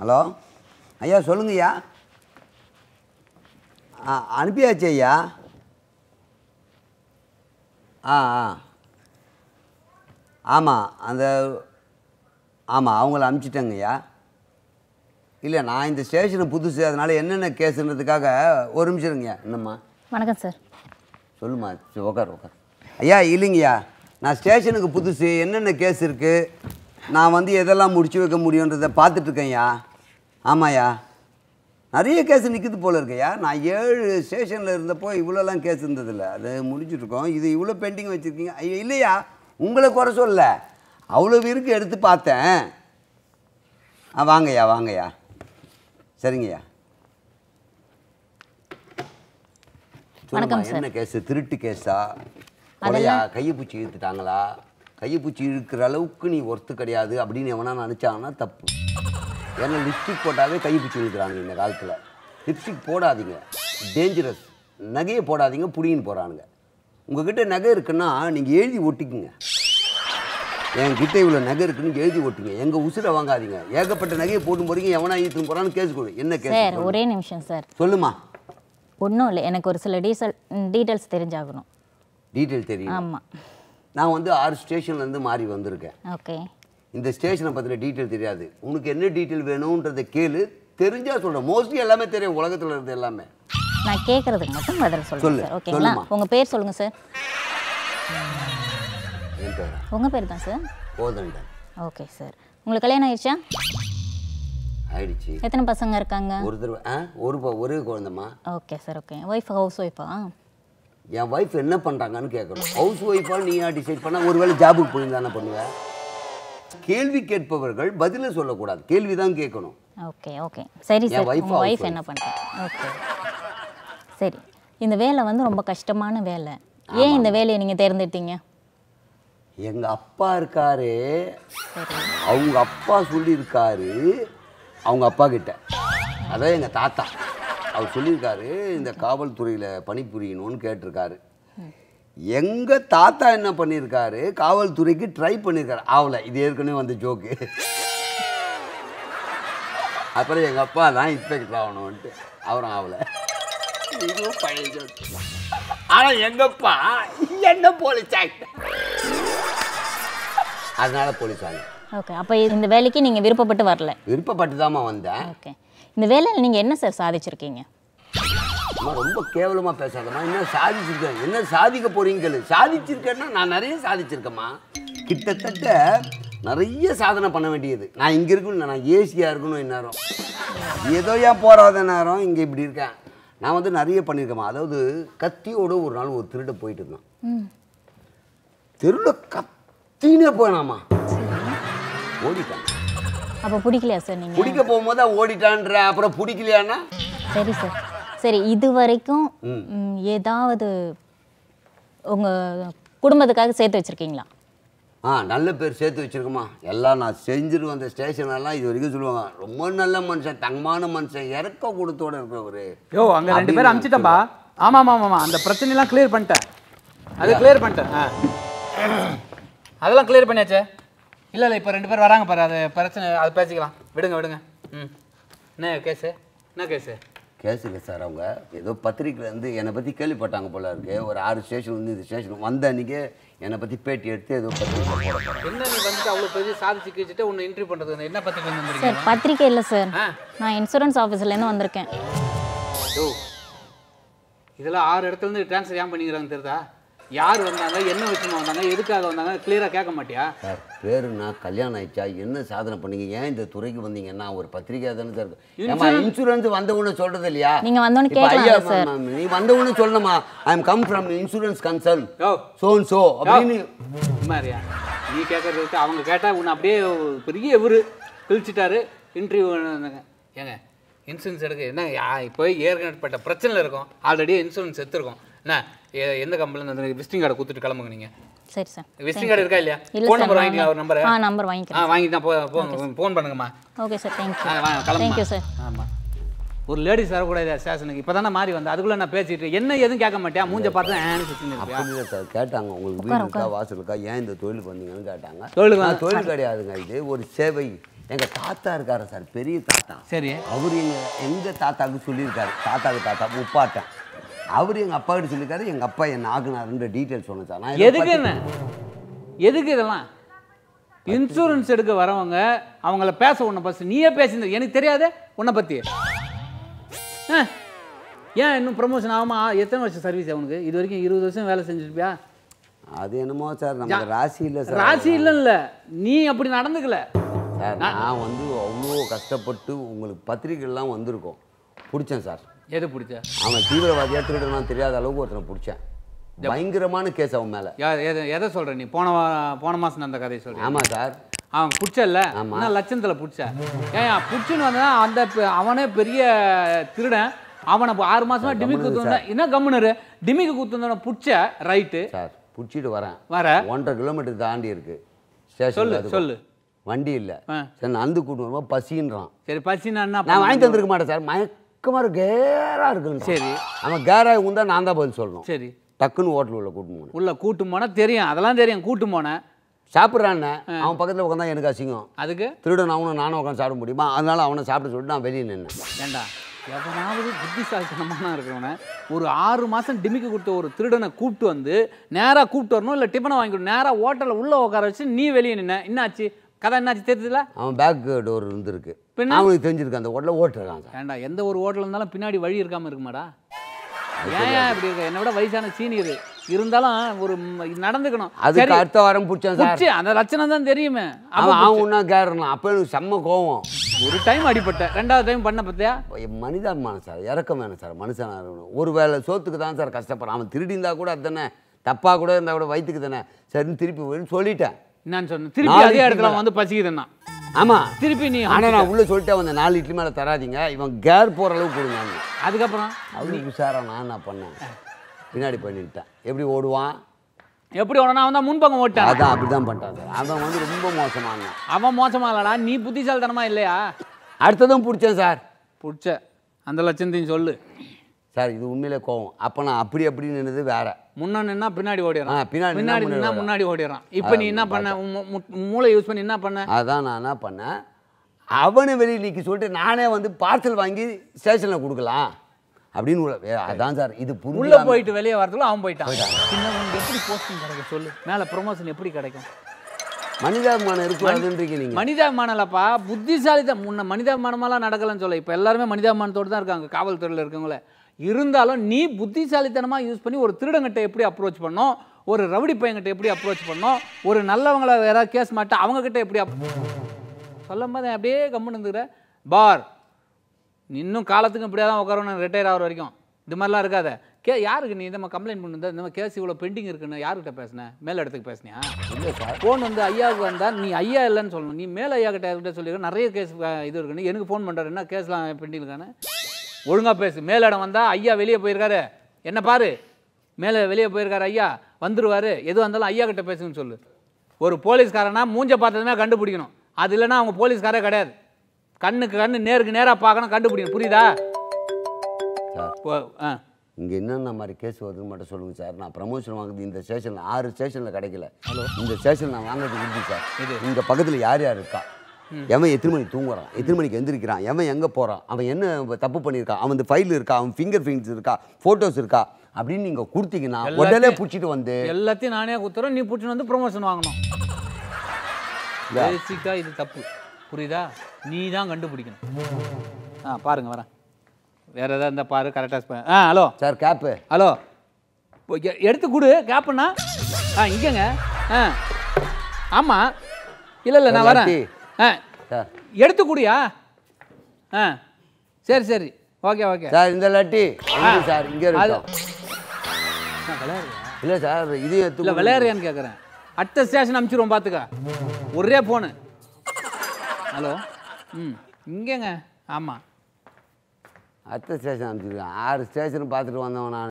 Hello ஐயா சொல்லுங்கய்யா. அனுப்பியாச்சு ஐயா. ஆமாம் ஆமாம் அவங்கள அனுப்பிச்சிட்டேங்கய்யா. இல்லை நான் இந்த ஸ்டேஷனுக்கு புதுசு, அதனால் என்னென்ன கேஸுன்றதுக்காக ஒரு நிமிஷம் இருங்கய்யா. என்னம்மா? வணக்கம் சார். சொல்லுமா. உட்கார். ஐயா இல்லைங்கய்யா, நான் ஸ்டேஷனுக்கு புதுசு, என்னென்ன கேஸ் இருக்குது, நான் எதெல்லாம் முடிச்சு வைக்க முடியுன்றதை பார்த்துட்ருக்கேன்யா. ஆமாய்யா, நிறைய கேஸ் நிற்கிது போல் இருக்கையா. நான் 7 ஸ்டேஷனில் இருந்தப்போ இவ்வளோலாம் கேஸ் இருந்ததில்ல, அது முடிச்சுட்ருக்கோம். இது இவ்வளோ பெண்டிங் வச்சுருக்கீங்க. ஐயோ இல்லையா, உங்களை குறை சொல்ல, அவ்வளோ இருக்கு எடுத்து பார்த்தேன். வாங்கய்யா. சரிங்கய்யா. என்ன கேஸு? திருட்டு கேஸா, கொலையா, கையப்பூச்சி இழுத்துட்டாங்களா? கையப்பூச்சி இழுக்கிற அளவுக்கு நீ ஒர்த்து கிடையாது அப்படின்னு எவனா நினச்சாங்கன்னா தப்பு. ஏன்னா லிப்ஸ்டிக் போட்டாவே கைப்பூச்சி இழுக்கிறாங்க இந்த காலத்தில். லிப்ஸ்டிக் போடாதீங்க, டேஞ்சரஸ். நகையை போடாதீங்க, புடின்னு போகிறானுங்க. உங்ககிட்ட நகை இருக்குன்னா நீங்கள் எழுதி ஒட்டிக்குங்க. என்கிட்ட இவ்வளோ நகை இருக்குன்னு எழுதி ஒட்டிங்க. எங்கள் உசுரை வாங்காதீங்க. ஏகப்பட்ட நகையை போட்டு போகிறீங்க, எவனா ஈத்துன்னு போகிறான்னு கேஸ் கொடு. என்ன கேஸ்? சார் ஒரே நிமிஷம் சார். சொல்லுமா. ஒன்றும் இல்லை, எனக்கு ஒரு சில டீட்டெயில்ஸ் தெரிஞ்சாகணும். டீட்டெயில் தெரியும்? ஆமாம். நான் 6 ஸ்டேஷன்லேருந்து மாறி வந்திருக்கேன். ஓகே. இந்த ஸ்டேஷனை பற்றின டீட்டெயில் தெரியாது. உனக்கு என்ன டீட்டெயில் வேணுன்றதை கேளு, தெரிஞ்சால் சொல்கிறேன். மோஸ்ட்லி எல்லாமே தெரியும், உலகத்தில் இருந்து எல்லாமே. நான் கேட்குறதுக்கு மட்டும் பதில் சொல்லுங்கள் சார். ஓகேங்களா? உங்கள் பேர் சொல்லுங்கள் சார். என் பேர்? உங்கள் பேர் தான் சார். கோதண்டன். Okay sir. உங்களுக்கு கல்யாணம் ஆயிடுச்சா? ஆயிடுச்சு. எத்தனை பசங்க இருக்காங்க? ஒரே குழந்தைம்மா. Okay sir. Okay. Wife house ஒய்ஃபா? என் ஒய்ஃப் என்ன பண்ணுறாங்கன்னு கேட்கணும். ஹவுஸ் ஒய்ஃபா நீயா டிசைட் பண்ணால் ஒருவேளை ஜாபுக்கு போயிருந்தானே பண்ணுவேன். கேள்வி கேட்பவர்கள் பதில சொல்லக்கூடாது, கேள்வி தான் கேட்கணும். ஓகே. சரி சார். உங்கள் ஒய்ஃப் என்ன பண்ணுறாங்க? ஓகே சரி. இந்த வேலை ரொம்ப கஷ்டமான வேலை. ஏன் இந்த வேலையை நீங்கள் தேர்ந்தெடுத்தீங்க? எங்கள் அப்பா இருக்காரு, அவங்க அப்பா சொல்லியிருக்காரு அவங்க அப்பா கிட்ட, அதான் எங்கள் தாத்தா. அவர் சொல்லியிருக்காரு இந்த காவல்துறையில் பணிபுரியணும்னு கேட்டிருக்காரு. எங்கள் தாத்தா என்ன பண்ணியிருக்காரு, காவல்துறைக்கு ட்ரை பண்ணியிருக்காரு. ஆவலை. இது ஏற்கனவே வந்த ஜோக்கு. அப்புறம் எங்கள் அப்பா தான் இன்ஸ்பெக்டர் ஆகணும்ன்ட்டு, அவரும் ஆவலை. இதுவும் பழைய ஜோக்கு. ஆனால் எங்கப்பா என்ன போலீஸ் ஆகிட்ட, அதனால போலீஸ் ஆகல. ஓகே. அப்போ இந்த வேலைக்கு நீங்கள் விருப்பப்பட்டு வரல? விருப்பப்பட்டு தாம்மா வந்தேன். ஓகே. இந்த வேலையில் நீங்கள் என்ன சார் சாதிச்சிருக்கீங்க? ரொம்ப கேவலமாக பேசாதம்மா. என்ன சாதிச்சிருக்கேன், என்ன சாதிக்க போறீங்களு? சாதிச்சிருக்கேன்னா நான் நிறைய சாதிச்சிருக்கேம்மா. கிட்டத்தட்ட நிறைய சாதனை பண்ண வேண்டியது. நான் இங்கே இருக்கணும், நான் ஏசியாக இருக்கணும். இந்நேரம் ஏதோ ஏன் போகாத நேரம் இங்கே இப்படி இருக்கேன். நான் நிறைய பண்ணியிருக்கேம்மா. அதாவது கத்தியோடு ஒரு நாள் ஒரு திருட போயிட்டு இருந்தான். தெருவில் கத்தினே போனாமா, ஓடிட்டான். அப்போ பிடிக்கலையா சார்? நீங்கள் பிடிக்க போகும்போது ஓடிட்டான்ற, அப்புறம் பிடிக்கலையானா? சரி சார். சரி, இது வரைக்கும் ஏதாவது உங்கள் குடும்பத்துக்காக சேர்த்து வச்சுருக்கீங்களா? நல்ல பேர் சேர்த்து வச்சுருக்கோமா. எல்லாம் நான் செஞ்சுட்டு வந்த ஸ்டேஷனெல்லாம் இது வரைக்கும் சொல்லுவாங்க, ரொம்ப நல்ல மனுஷன், தங்கமான மனுஷன், இறக்க கொடுத்தோட இருக்கிறவரு. யோ, அங்கே 2 பேரும் அனுப்பிச்சிட்டேன்பா. ஆமாம், அந்த பிரச்சனைலாம் கிளியர் பண்ணிட்டேன். அது கிளியர் பண்ணிட்டேன். அதெல்லாம் கிளியர் பண்ணியாச்சே. இல்லை இப்போ 2 பேர் வராங்க பாரு, அது பிரச்சனை, அது பேசிக்கலாம். விடுங்க. என்ன கேஸு? கேஸ் இல்லை சார், அவங்க ஏதோ பத்திரிக்கையிலேருந்து என்னை பற்றி கேள்விப்பட்டாங்க போல இருக்கு. ஒரு 6 ஸ்டேஷன் இந்த ஸ்டேஷன் வந்த அன்றைக்கி என்னை பற்றி பேட்டி எடுத்து ஏதோ பத்திரிக்கை போட போகிறேன். என்ன நீ அவ்வளோ பெரிய சாதிச்சு கிழிச்சிட்டு உன்னை இன்டர்வியூ பண்ணுறது? என்ன பத்திரிக்கை வந்துருக்கீங்க? சார் பத்திரிக்கை இல்லை சார், நான் இன்சூரன்ஸ் ஆஃபீஸ்லேருந்து வந்திருக்கேன். ஓ, இதெல்லாம் 6 இடத்துலேருந்து ட்ரான்ஸ்ஃபர் ஏன் பண்ணிக்கிறாங்க தெரியுதா? யார் வந்தாங்க, என்ன விஷயமா வந்தாங்க, எதுக்காக வந்தாங்க, கிளியராக கேட்க மாட்டியா? சார் பேருண்ணா, கல்யாணம் ஆயிடுச்சா, என்ன சாதனை பண்ணீங்க, ஏன் இந்த துறைக்கு வந்தீங்கன்னா ஒரு பத்திரிக்கை தானே சார் இருக்கு. இன்சூரன்ஸ் வந்தவொன்னு சொல்றது இல்லையா? நீங்க வந்தவொன்னு கேட்கலாம் சார். நீ வந்தவொன்னு சொல்லணுமா, I am come from insurance concern so and so அப்படின்னு மாதிரியா? நீ கேட்கறது அவங்க கேட்டா உன்னை அப்படியே பெரிய இவரு பிரிச்சுட்டாரு இன்டர்வியூ. ஏங்க இன்சூரன்ஸ் எடுக்க என்ன, இப்போ ஏற்கனவே பிரச்சனை இருக்கும், ஆல்ரெடி இன்சூரன்ஸ் எடுத்துருக்கோம். என்ன எந்த கம்பெனில விசிட்டிங் கார்டு கொடுத்துட்டு கிளம்புங்க நீங்க. சரி சார். விசிட்டிங் கார்டு இருக்கா இல்லையா? ஃபோன் நம்பர் வாங்கிட்டீங்க? அவர் நம்பர் நம்பர் வாங்கிக்கிறேன். வாங்கிட்டு ஃபோன் பண்ணுங்கம்மா. Okay sir, thank you. கிளம்புங்க. Thank you sir. ஆமாம், ஒரு லேடிஸ் வரக்கூடாது ஸ்டேஷனுக்கு. இப்போ தானே மாறி வந்து அதுக்குள்ளே நான் பேசிட்டு என்ன எதுவும் கேட்க மாட்டியா? மூஞ்ச பார்த்து அப்படி இல்லை சார். கேட்டாங்க உங்களுக்கு வீடு இருக்கா, வாசல் இருக்கா, ஏன் இந்த தொழிலுக்கு வந்தீங்கன்னு கேட்டாங்க. தொழில் கிடையாதுங்க, இது ஒரு சேவை. எங்கள் தாத்தா இருக்காரு சார், பெரிய தாத்தா. சரி. அவர் எங்கள் தாத்தாவுக்கு சொல்லியிருக்காரு, தாத்தா முப்பாட்டன். அவர் எங்கள் அப்பா கிட்ட சொல்லியிருக்காரு, எங்கள் அப்பா என்ன ஆகுனாருன்ற டீட்டெயில் சொன்னேன் சார். நான் எதுக்கு என்ன எதுக்கு இதெல்லாம் இன்சூரன்ஸ் எடுக்க வரவங்க அவங்கள பேச உன்னை ஃபஸ்ட்டு நீயே பேசியிருந்த எனக்கு தெரியாதே உன்னை பற்றி. ஏன் இன்னும் ப்ரமோஷன் ஆகாம எத்தனை வருஷம் சர்வீஸ் அவனுக்கு? இது வரைக்கும் 20 வருஷம் வேலை செஞ்சுருப்பியா? அது என்னமோ சார், நமக்கு ராசி இல்லை சார். ராசி இல்லைல்ல, நீ அப்படி நடந்துக்கல சார். நான் வந்து அவ்வளோ கஷ்டப்பட்டு உங்களுக்கு பத்திரிகைலாம் வந்திருக்கோம், பிடிச்சேன் சார். எது பிடிச்ச? அவன் தீவிரவாதியாக திருடனான்னு தெரியாத அளவுக்கு ஒருத்தனை பிடிச்சேன். பயங்கரமான கேஸ் அவன் மேலே. எதை சொல்கிற நீ? போன மாதம் அந்த கதையை சொல்கிறேன். ஆமாம் சார். அவன் பிடிச்சல்ல, என்ன லட்சத்தில் பிடிச்ச? ஏன் பிடிச்சின்னு வந்தா அந்த அவனே பெரிய திருடன். அவனை 6 மாசமா டிமிக்கு குத்துனா என்ன கம்முனரு டிமிக்கு குத்துனா பிடிச்ச ரைட்டு சார். பிடிச்சிட்டு வரேன், 1.5 கிலோமீட்டர் தாண்டி இருக்கு ஸ்டேஷன். சொல்லு. வண்டி இல்லை சரி, நான் வந்து கூட்டு வரும்போது பசின்றான். சரி, பசின்னா நான் வாங்கி தந்துருக்க மாட்டேன் சார். மயக்கமாக கேராக இருக்குன்னு. சரி, அவன் கேராக உந்தா நான் தான் பதில் சொல்லணும். சரி, டக்குன்னு ஹோட்டல் உள்ள கூட்டு போனேன். உள்ள கூட்டு போனால் தெரியும், அதெல்லாம் தெரியும். கூட்டு போனேன், சாப்பிட்றான்னு அவன் பக்கத்தில் உட்காந்தா எனக்கு அசிங்கம். அதுக்கு திருடன் அவனும் நானும் உட்காந்து சாப்பிட முடியுமா? அதனால அவனை சாப்பிட சொல்லிட்டு நான் வெளியே நின்னேன். ஏண்டா எவனாவது புத்திசாலித்தனமான இருக்கிறவன ஒரு 6 மாதம் டிமிக்கு கொடுத்த ஒரு திருடனை கூப்பிட்டு வந்து நேராக கூப்பிட்டு வரணும், இல்லை டிஃபனை வாங்கிக்கணும். நேராக ஹோட்டலில் உள்ளே உட்கார வச்சு நீ வெளியே நின்ன. என்னாச்சு கதை? என்னாச்சு தெரியுதுல? அவன் பேக் டோர் இருந்திருக்கு, அவனுக்கு தெரிஞ்சிருக்கு, அந்த ஹோட்டலில் ஓட்டுறான். ஏண்டா எந்த ஒரு ஹோட்டல் இருந்தாலும் பின்னாடி வழி இருக்காமல் இருக்குமாடா? ஏன் இப்படி இருக்க? என்னை விட வயசான சீனியர் இருந்தாலும் ஒரு நடந்துக்கணும். அதுக்கு அடுத்த வாரம் பிடிச்சேன் சார். அந்த லட்சணம் தான் தெரியுமே. அவன் ஒன்றா கேரலாம். அப்போ எனக்கு செம்ம கோவம். ஒரு டைம் அடிப்பட்ட, 2வது டைம் பண்ண பார்த்தியா? மனிதாபிமானம் சார், இறக்கம் வேணும் சார். மனுஷனாக இருக்கணும். ஒரு வேளை சோத்துக்கு தான் சார் கஷ்டப்படுறான். அவன் திருடி இருந்தால் கூட அதுதானே, தப்பாக கூட இருந்தால் கூட வயிற்றுக்கு தானே. சரின்னு திருப்பி போயின்னு சொல்லிட்டேன். என்னன்னு சொன்னேன்? திருப்பி அதே இடத்துல வந்து பசிக்குதுன்னா? ஆமாம், திருப்பி நீ. ஆனால் நான் உள்ளே சொல்லிட்டு வந்த 4 இட்லி மேலே தராதிங்க, இவன் கேர் போகிற அளவுக்கு கொடுங்க. அதுக்கப்புறம் அவனுக்கு உஷாரா நான் என்ன பண்ணேன், பின்னாடி பண்ணிட்டேன். எப்படி ஓடுவான், எப்படி ஓடனா? அவன் தான் முன்பக்கம் ஓட்டான். அதான் அப்படி தான் பண்ணிட்டான் சார். அவன் வந்து ரொம்ப மோசமான. அவன் மோசமா இல்லடா, நீ புத்திசாலித்தனமா இல்லையா? அடுத்ததும் பிடிச்சேன் சார். பிடிச்ச அந்த லட்சத்தையும் சொல்லு சார். இது உண்மையிலே கோவம். அப்போ நான் அப்படி நின்னது வேற. முன்ன நின்னா பின்னாடி ஓடிடுறான், பின்னாடி நின்னா முன்னாடி ஓடிடுறான். இப்போ நீ என்ன பண்ண? மூளை யூஸ் பண்ணி என்ன பண்ண? அதான் நான் என்ன பண்ணேன், அவனை வெளியே நீக்கி சொல்லிட்டு நானே வந்து பார்சல் வாங்கி ஸ்டேஷனில் கொடுக்கலாம் அப்படின்னு. அதான் சார் இது உள்ள போயிட்டு வெளியே வரதுக்குள்ள அவன் போயிட்டான். எப்படி போஸ்டிங் கிடைக்கும் சொல்லு? மேலே ப்ரொமோஷன் எப்படி கிடைக்கும்? மனிதாபிமானம் இருக்கக்கூடாதுன்றீங்க நீங்கள். மனிதாபிமானம் இல்லப்பா, புத்திசாலிதான். முன்ன மனிதாபிமானமெல்லாம் நடக்கலன்னு சொல்ல, இப்போ எல்லாருமே மனிதாபிமானத்தோடு தான் இருக்காங்க காவல்துறையில் இருக்கவங்கள. இருந்தாலும் நீ புத்திசாலித்தனமாக யூஸ் பண்ணி ஒரு திருடங்கிட்ட எப்படி அப்ரோச் பண்ணோம், ஒரு ரவுடி பையன்கிட்ட எப்படி அப்ரோச் பண்ணோம், ஒரு நல்லவங்களை யாராவது கேஸ் மாட்டா அவங்கக்கிட்ட எப்படி சொல்லும் போது அப்படியே கம்முன்னு இருந்துக்கிற பார். இன்னும் காலத்துக்கும் இப்படியே தான் உட்காரணும், ரிட்டையர் ஆகிற வரைக்கும். இது மாதிரிலாம் இருக்காத. யாருக்கு நீ இந்த மாதிரி கம்ப்ளைண்ட் பண்ணுறது? இந்த மாதிரி கேஸ் இவ்வளோ பெண்டிங் இருக்குன்னு யார்கிட்ட பேசினேன்? மேலே இடத்துக்கு பேசினியா? இல்லை சார். ஃபோன் வந்து ஐயாவுக்கு வந்தால் நீ ஐயா இல்லைன்னு சொல்லணும். நீ மேலே ஐயா கிட்ட சொல்லியிருக்க நிறைய கேஸ் இது இருக்குன்னு. எனக்கு ஃபோன் பண்ணுறாரு, என்ன கேஸ்லாம் பெண்டிங் இருக்கானே? ஒழுங்காக பேசு. மேலிடம் வந்தால் ஐயா வெளியே போயிருக்காரு, என்ன பாரு, மேலே வெளியே போயிருக்காரு ஐயா, வந்துடுவார், எது வந்தாலும் ஐயா கிட்ட பேசுன்னு சொல்லு. ஒரு போலீஸ்காரனா மூஞ்ச பார்த்ததுமே கண்டுபிடிக்கணும். அது இல்லைன்னா அவங்க போலீஸ்காரே கிடையாது. கண்ணுக்கு கண்ணு நேருக்கு நேராக பார்க்கணும், கண்டுபிடிக்கணும். புரியுதா சார்? இங்கே என்னென்ன மாதிரி கேஸ் வருதுன்னு மட்டும் சொல்லுங்கள் சார். நான் ப்ரமோஷன் வாங்குது இந்த ஸ்டேஷனில் 6 ஸ்டேஷனில் கிடைக்கல. இந்த ஸ்டேஷன் நான் வாங்குறது உறுதி சார். இங்கே பக்கத்தில் யார் யார் இருக்கா, எவன் எத்தனை மணிக்கு தூங்குறான், எத்தனை மணிக்கு எந்திரிக்கிறான், எவன் எங்கே போகிறான், அவன் என்ன தப்பு பண்ணியிருக்கான், அவன் இந்த ஃபைல் இருக்கா, அவன் ஃபிங்கர் பிரிண்ட்ஸ் இருக்கா, ஃபோட்டோஸ் இருக்கா அப்படின்னு நீங்கள் கொடுத்தீங்கன்னா உடனே பிடிச்சிட்டு வந்து எல்லாத்தையும் நானே கொடுத்துறேன். நீ பிடிச்சிட்டு வந்து ப்ரொமோஷன் வாங்கணும். பேசிக்காக இது தப்பு, புரியுதா? நீ தான் கண்டுபிடிக்கணும். பாருங்க வரேன். வேறு எதாவது இருந்தால் பாரு, கரெக்டாக. Hello sir, gap. ஹலோ, எடுத்து கொடு கேப்புண்ணா. இங்கேங்க. ஆமாம், இல்லை நான் வரேன். எடுத்து குடியா? சரி சரி, ஓகே சார். இந்த லட்டி சார் இங்கே இருக்கு. இல்லை சார், இது இல்லை விளையாடுறியான்னு கேட்குறேன். அடுத்த ஸ்டேஷன் அனுப்பிச்சிடுவோம், பார்த்துக்க. ஒரே ஃபோனு. ஹலோ, இங்கேங்க. ஆமாம், அடுத்த ஸ்டேஷன் அனுப்பிச்சிருக்கேன். 6 ஸ்டேஷன் பார்த்துட்டு வந்தவன் நான்.